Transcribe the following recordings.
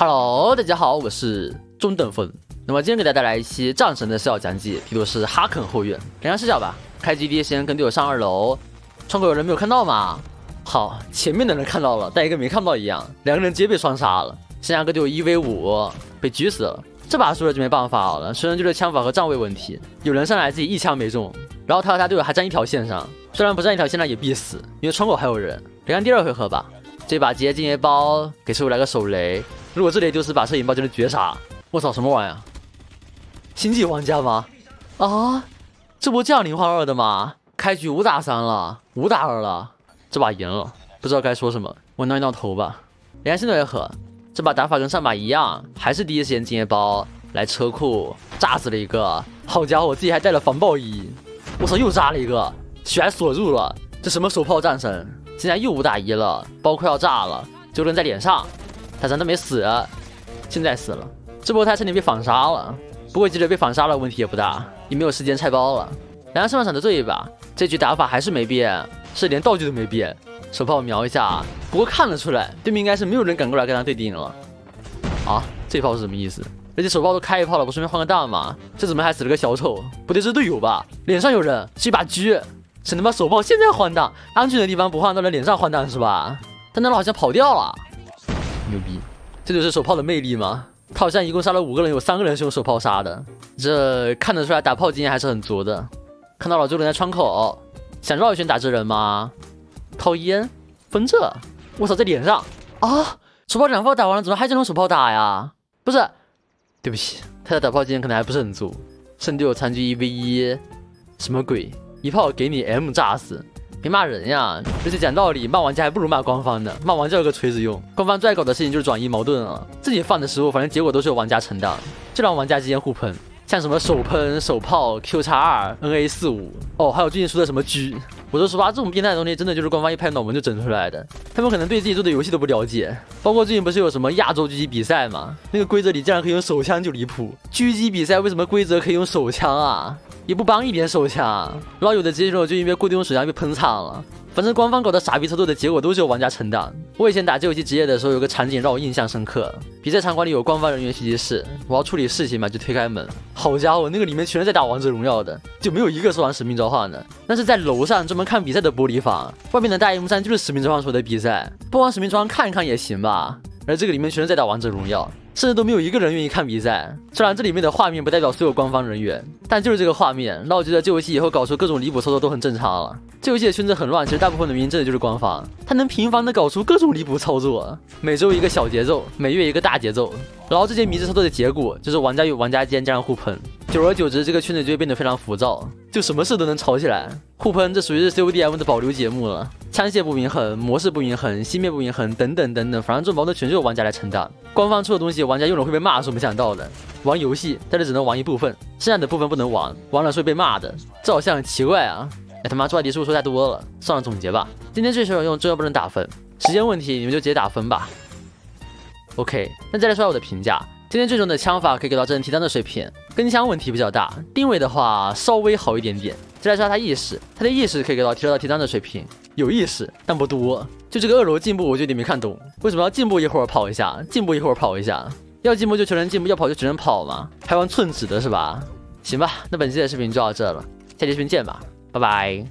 Hello， 大家好，我是中等风。那么今天给大家带来一期战神的视角讲解，题目是哈肯后院。连上视角吧，开局第一时间跟队友上2楼，窗口有人没有看到吗？好，前面的人看到了，但一个没看到一样，两个人直接被双杀了，剩下个队友1v5被狙死了。这把输了就没办法了，虽然就是枪法和站位问题，有人上来自己一枪没中，然后他和他队友还站一条线上，虽然不站一条线上也必死，因为窗口还有人。来看第2回合吧，这把直接进 A 包，给师傅来个手雷。如果这里丢失把摄影包就是绝杀！我操，什么玩意儿？星际玩家吗？啊，这不这样0换2的吗？开局5打3了，5打2了，这把赢了，不知道该说什么，我挠一挠头吧。连新的回合，这把打法跟上把一样，还是第一时间进 A 包，来车库炸死了一个。好家伙，自己还带了防爆衣，我操，又炸了一个，血还锁住了，这什么手炮战神？现在又5打1了，包快要炸了，就扔在脸上，他真的没死，现在死了。这波他差点被反杀了，不过即使被反杀了，问题也不大，也没有时间拆包了。然后上半场的这一把，这局打法还是没变，是连道具都没变，手炮瞄一下，不过看得出来，对面应该是没有人敢过来跟他对顶了。啊，这炮是什么意思？而且手炮都开一炮了，不顺便换个弹吗？这怎么还死了个小丑？不对，是队友吧？脸上有人，是一把狙。是他妈手炮现在换弹，安全的地方不换，到了脸上换弹是吧？但那人好像跑掉了，牛逼！这就是手炮的魅力吗？他好像一共杀了5个人，有3个人是用手炮杀的，这看得出来打炮经验还是很足的。看到了，就人在窗口，想绕一圈打这人吗？掏烟，分这，我操，在脸上啊！手炮2炮打完了，怎么还想用手炮打呀？不是，对不起，他的打炮经验可能还不是很足。圣队友残局1v1，什么鬼？一炮给你 M 炸死，别骂人呀！而且讲道理，骂玩家还不如骂官方呢。骂玩家有个锤子用，官方最爱搞的事情就是转移矛盾啊。自己犯的失误，反正结果都是由玩家承担，就让玩家之间互喷，像什么手喷、手炮、Q2、NA45，哦，还有最近出的什么狙。我说实话，这种变态的东西真的就是官方一拍脑门就整出来的。他们可能对自己做的游戏都不了解，包括最近不是有什么亚洲狙击比赛吗？那个规则里竟然可以用手枪就离谱。狙击比赛为什么规则可以用手枪啊？也不帮一点手枪，然后有的职业选手就因为固定用手枪被喷惨了。反正官方搞的傻逼操作的结果都是由玩家承担。我以前打这游戏职业的时候，有个场景让我印象深刻。比赛场馆里有官方人员休息室，我要处理事情嘛，就推开门。好家伙，那个里面全是在打王者荣耀的，就没有一个是玩使命召唤的。那是在楼上专门看比赛的玻璃房，外面的大荧幕上就是使命召唤所的比赛，不玩使命召唤看一看也行吧。而这个里面全是在打王者荣耀，甚至都没有一个人愿意看比赛。虽然这里面的画面不代表所有官方人员，但就是这个画面让我觉得这游戏以后搞出各种离谱操作都很正常了。这游戏的圈子很乱，其实大部分的原因真的就是官方，他能频繁的搞出各种离谱操作，每周一个小节奏，每月一个大节奏，然后这些迷之操作的结果就是玩家与玩家间这样互喷，久而久之这个圈子就会变得非常浮躁，就什么事都能吵起来。互喷这属于是 CODM 的保留节目了，枪械不平衡、模式不平衡、熄灭不平衡等等等等，反正这种矛盾全是由玩家来承担。官方出的东西玩家用了会被骂是我没想到的。玩游戏但是只能玩一部分，剩下的部分不能玩，玩了是会被骂的，这好像很奇怪啊。哎他妈，这话题是不是说太多了？算了，总结吧。今天最实用，重要不能打分，时间问题你们就直接打分吧。OK， 那再来说下我的评价。今天最终的枪法可以给到真人提单的水平，跟枪问题比较大，定位的话稍微好一点点。再来说下他意识，他的意识可以给到提升到提单的水平，有意识但不多。就这个2楼进步我就有点没看懂，为什么要进步一会儿跑一下，进步一会儿跑一下？要进步就全人进步，要跑就全人跑嘛，还玩寸指的是吧？行吧，那本期的视频就到这了，下期视频见吧，拜拜。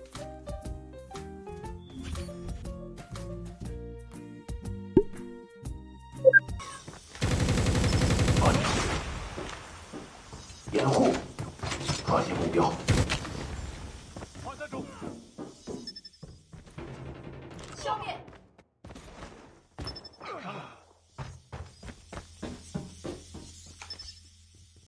掩护，抓紧目标。 消灭。